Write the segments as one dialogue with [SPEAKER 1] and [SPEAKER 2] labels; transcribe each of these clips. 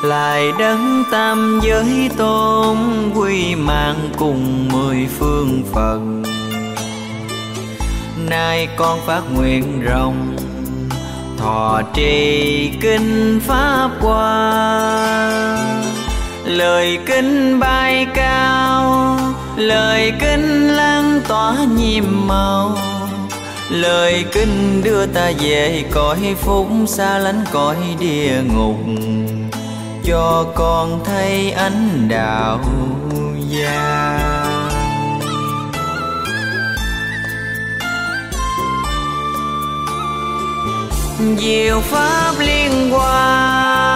[SPEAKER 1] lại đấng tam giới tôn quy mạng cùng mười phương Phật. Nay con phát nguyện rộng thọ trì kinh pháp hoa, lời kinh bay cao, lời kinh lan tỏa nhiệm màu, lời kinh đưa ta về cõi phúc xa lánh cõi địa ngục, cho con thấy ánh đạo vàng. Diệu pháp liên hoa,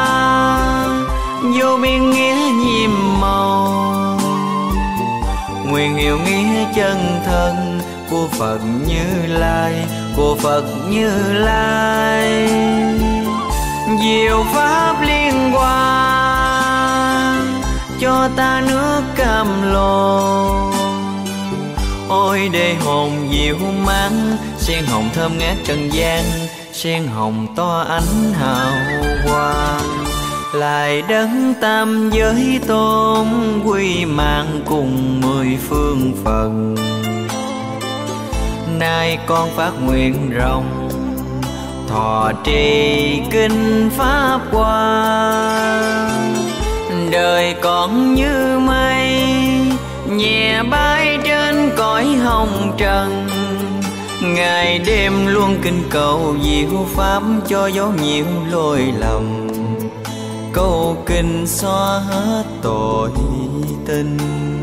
[SPEAKER 1] vô biên nghĩa nhiệm màu, nguyện hiểu nghĩa chân thân của Phật Như Lai, của Phật Như Lai. Diệu pháp liên hoa, cho ta nước cam lồ. Ôi để hồn diệu mát, sen hồng thơm ngát trần gian, sen hồng to ánh hào quang. Lại đấng tam giới tôn quy mạng cùng mười phương Phật. Nay con phát nguyện rộng thọ trì kinh pháp hoa, đời con như mây nhẹ bay trên cõi hồng trần, ngày đêm luôn kinh cầu diệu pháp cho dấu nhiễu lỗi lầm, câu kinh xóa hết tội tình.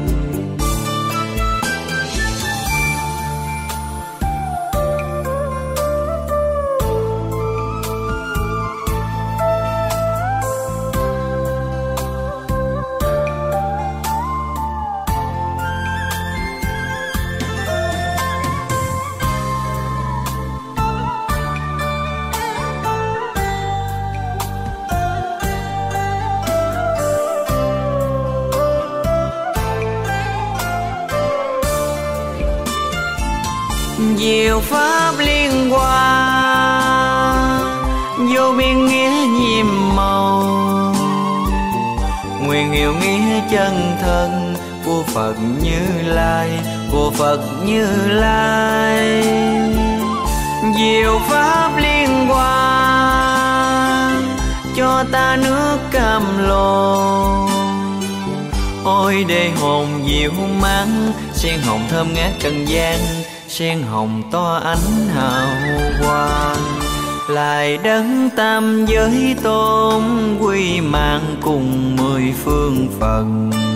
[SPEAKER 1] Diệu pháp liên hoa, vô biên nghĩa nhiệm màu, nguyện hiểu nghĩa chân thân của Phật Như Lai, của Phật Như Lai. Diệu pháp liên hoa, cho ta nước cam lồ. Ôi để hồn diệu mát, sen hồng thơm ngát trần gian, sen hồng to ánh hào quang. Lại đấng tam giới tôn quy mạng cùng mười phương Phật.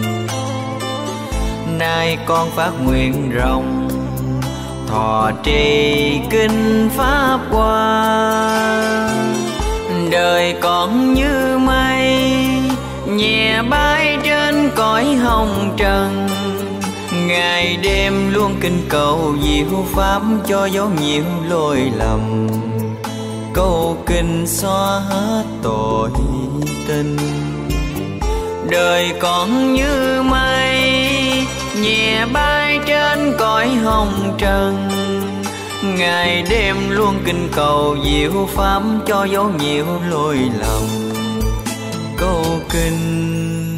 [SPEAKER 1] Nay con phát nguyện rộng thọ trì kinh pháp hoa, đời con như mây nhẹ bay trên cõi hồng trần, ngày đêm luôn kinh cầu diệu pháp cho dấu nhiễu lỗi lầm, câu kinh xóa hết tội tình. Đời con như mây nhẹ bay trên cõi hồng trần, ngày đêm luôn kinh cầu diệu pháp cho dấu nhiễu lỗi lầm, câu kinh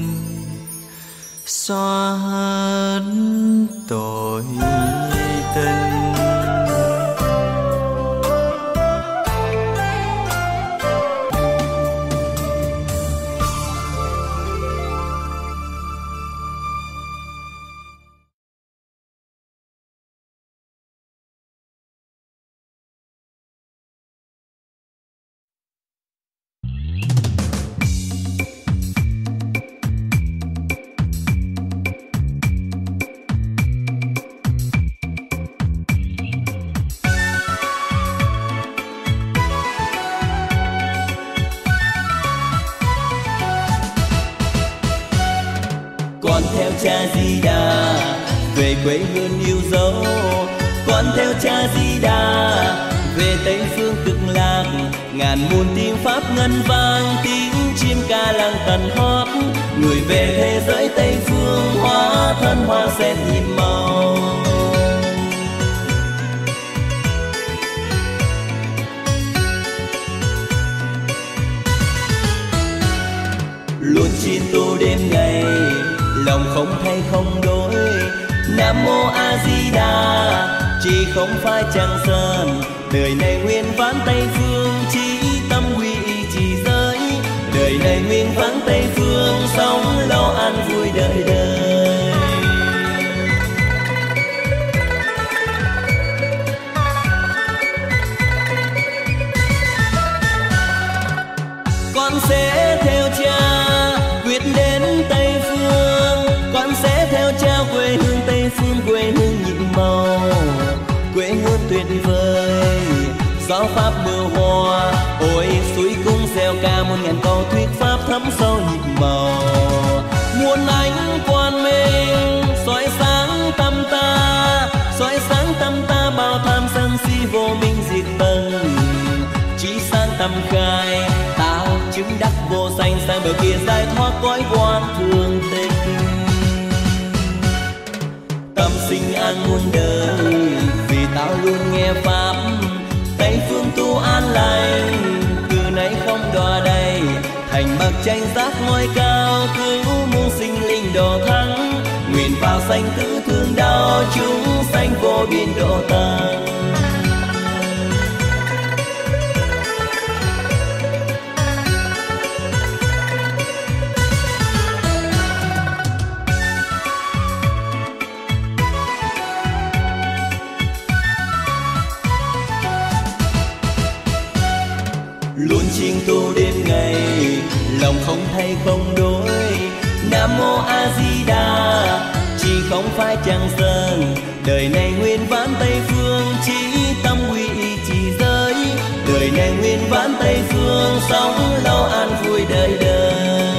[SPEAKER 1] xóa hết tội tình.
[SPEAKER 2] theo cha Di Đà về quê hương yêu dấu. Con theo cha Di Đà về Tây phương cực lạc, ngàn muôn tiếng pháp ngân vang, tiếng chim ca lăng tần hót. Người về thế giới Tây phương hóa thân hoa sen nhiệm màu. chín tu đêm ngày, lòng không thay không đổi. Nam mô A Di Đà, chỉ không phải Tràng Sơn, đời này nguyên vãn Tây Phương, chí tâm quy trì giới. Đời này nguyên vãn Tây Phương, sống lo an vui đời đời. Con sẽ theo cha quyết đến Tây Phương, con sẽ theo cha quê hương Tây Phương, quê hương nhiệm màu, quê hương tuyệt vời. Gió pháp mưa hoa, ôi suối cung reo ca muôn ngàn câu thuyết pháp thấm sâu nhịp màu. Muôn ánh quang minh soi sáng tâm ta, soi sáng tâm ta bao tham sân si vô minh diệt tận. Chí sáng tâm khai tao chứng đắc vô sanh, sang bờ kia giải thoát cõi quan thường tịch. Tâm sinh an muôn đời, vì tao luôn nghe pháp Tây phương tu an lành. Từ nay không đọa đầy, thành bậc chánh giác ngôi cao, cứu muôn sinh linh độ thắng. Nguyện vào sanh tử thương đau, chúng sanh vô biên độ tăng. Luôn chiêng tu đêm ngày, lòng không thay không đổi. Nam mô A Di Đà, chỉ không phải Tràng Sơn, đời này nguyên vãn Tây Phương, chí tâm quy trì giới. Đời này nguyên vãn Tây Phương, sống lo an vui đời đời.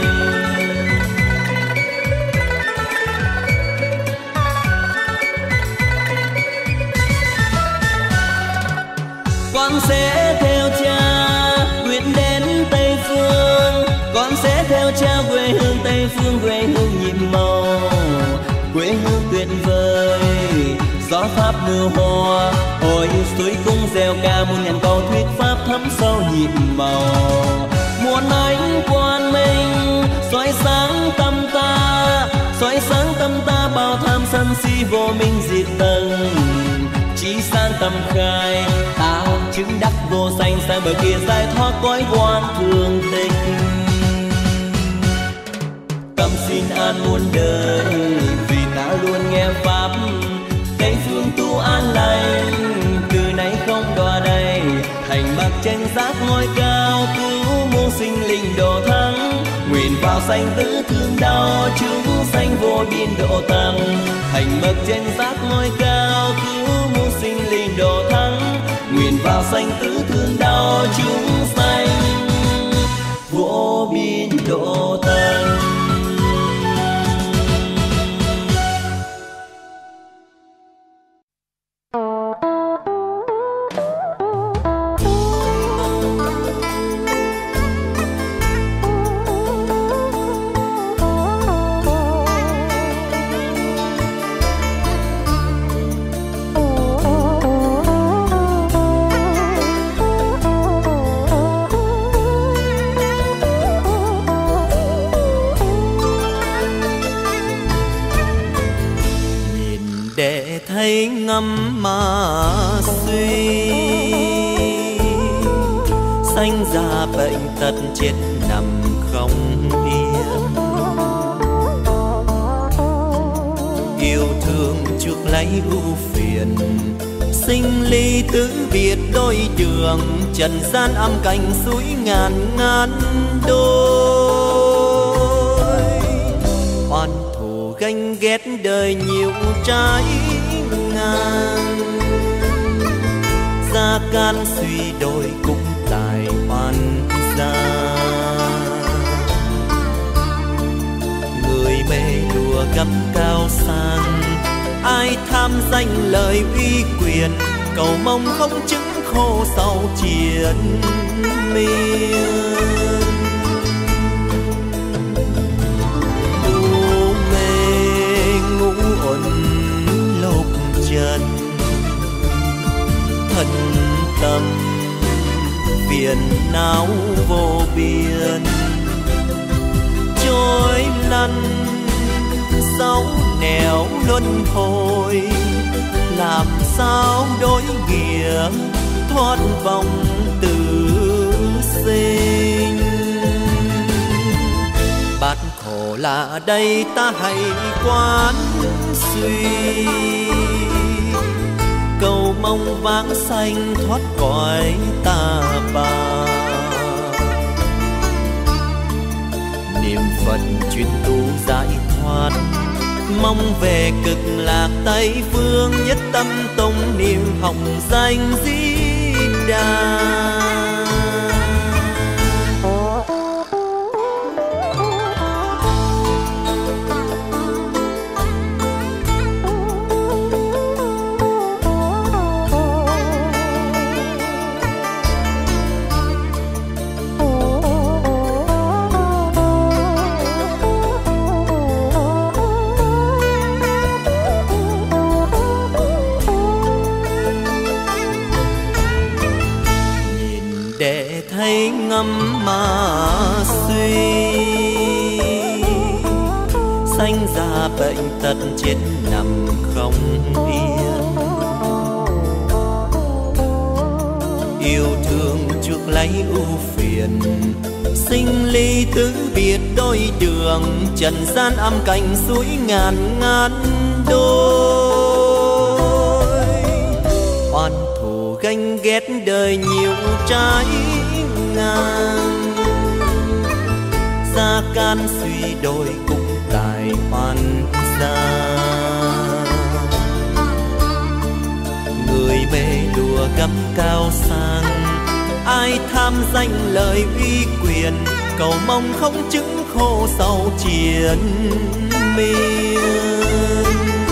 [SPEAKER 2] Con sẽ theo cha quyết đến Tây Phương, con sẽ theo cha quê hương Tây Phương, quê hương nhiệm màu, quê hương tuyệt vời. Gió pháp mưa hoa, ôi suối cung reo ca muôn ngàn câu thuyết pháp thấm sâu nhịp màu. Muôn ánh quang minh soi sáng tâm ta, soi sáng tâm ta bao tham sân si vô minh diệt tận. Chí sáng tâm khai tao chứng đắc vô sanh, sang bờ kia giải thoát cõi quan thường tịch. Tâm xin an muôn đời, vì ta luôn nghe pháp Tây phương tu an lành. Từ nay không đọa đầy, thành bậc chánh giác ngôi cao, cứu muôn sinh linh độ thắng. Nguyện vào sanh tử thương đau, chúng sanh vô biên độ tăng. Thành bậc chánh giác ngôi cao, cứu muôn sinh linh độ thắng. Nguyện vào sanh tử thương đau, chúng sanh vô biên độ tăng.
[SPEAKER 3] thấy ngâm mà suy, sanh ra bệnh tật chết nằm không yên. Yêu thương chuốc lấy ưu phiền, sinh ly tử biệt đôi đường. Trần gian âm cảnh suối ngàn ngàn đôi, oan thù ganh ghét đời nhiều trái ngang. Gia can suy đồi cũng tài oan gia, người mê đùa gấp cao sang. Ai tham danh lời uy quyền, cầu mong không chứng khổ sau triền miên. U mê ngũ uẩn lục trần, thân tâm phiền não vô biên. trôi lăn dấu nẻo luân hồi, làm sao đối nghĩa thoát vòng tử sinh. Bát khổ là đây ta hãy quán suy, cầu mong vãng sanh thoát cõi ta bà. Niệm Phật chuyên tu giải thoát, mong về cực lạc Tây phương, nhất tâm tông niệm hồng danh Di Đà. Để thấy ngâm mà suy, sanh ra bệnh tật chết nằm không yên. Yêu thương chuốc lấy ưu phiền, sinh ly tứ biệt đôi đường. Trần gian âm cảnh suối ngàn ngàn đôi, oan thù ganh ghét đời nhiều trái ngang. Gia can suy đôi cũng tài oan gia, người mê đùa găm cao sang. Ai tham danh lời uy quyền, cầu mong không chứng khổ sau triền miên.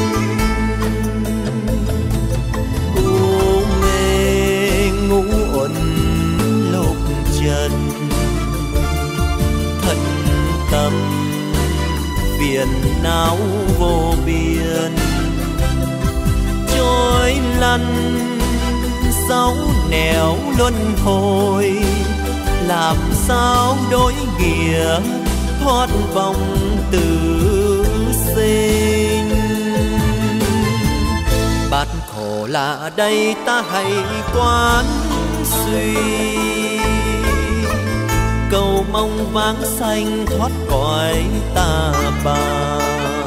[SPEAKER 3] U mê ngũ uẩn lục trần, thân tâm phiền não vô biên. Trôi lăn dấu nẻo luân hồi, làm sao đối nghĩa thoát vòng tử sinh. Bát khổ là đây ta hãy quán suy, cầu mong vãng sanh thoát cõi ta bà.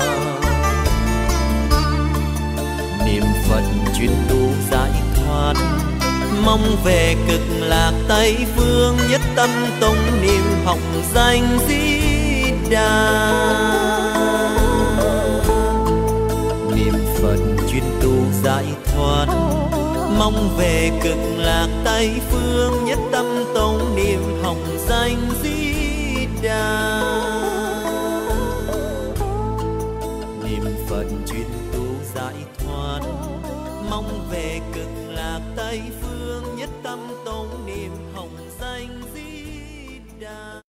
[SPEAKER 3] Niệm Phật chuyên tu giải thoát, mong về cực lạc Tây phương, nhất tâm tông niệm hồng danh Di Đà. Niệm Phật chuyên tu giải thoát, mong về cực lạc Tây phương, nhất tâm tông niệm hồng danh Di Đà. Niệm Phật chuyên tu giải thoát, mong về cực lạc Tây phương, nhất tâm tông niệm hồng danh Di Đà.